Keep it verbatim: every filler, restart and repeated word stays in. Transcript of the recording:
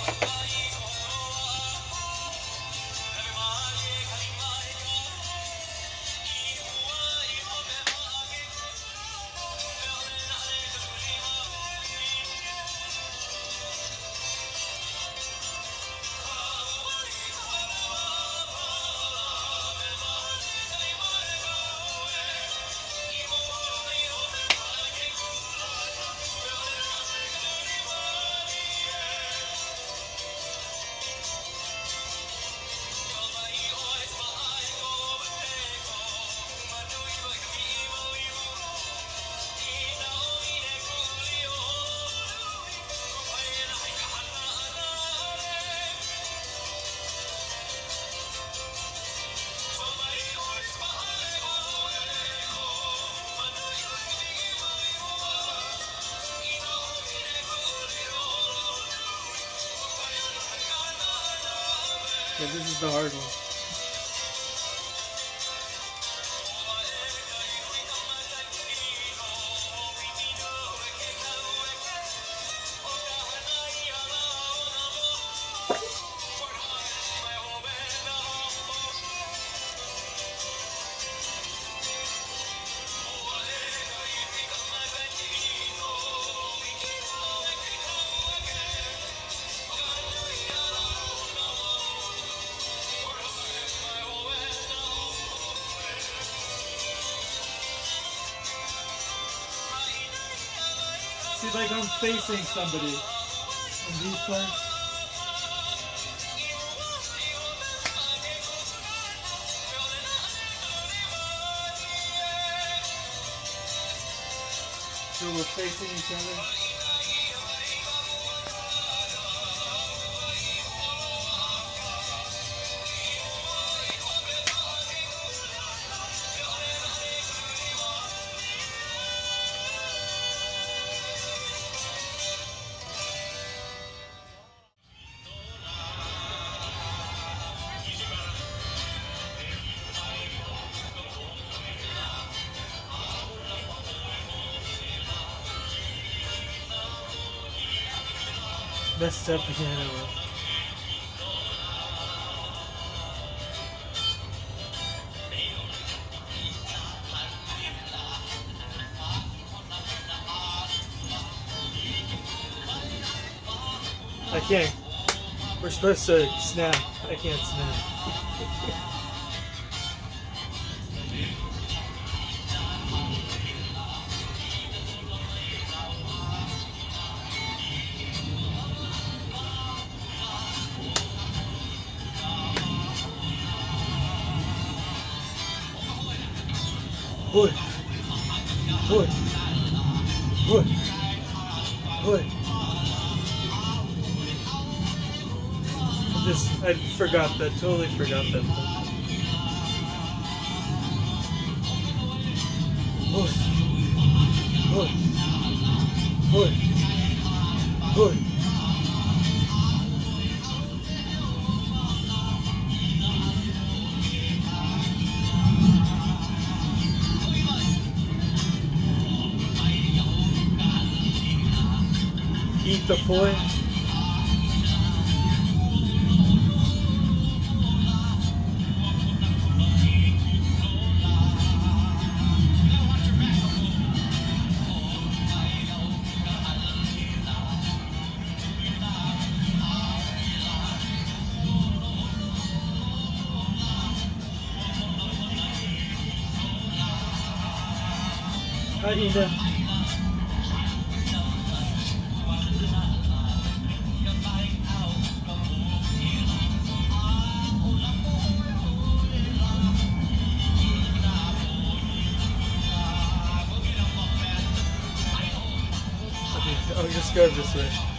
Yeah, this is the hard one. See, like I'm facing somebody in these parts. So we're facing each other. Messed up piano. I can't. We're supposed to snap. I can't snap. Hood. Hood. Hood. Hood. I just, I forgot that, totally forgot that. Hood. Hood. Hood. Hood. Eat the point. Hi, Ina. I'll just go this way.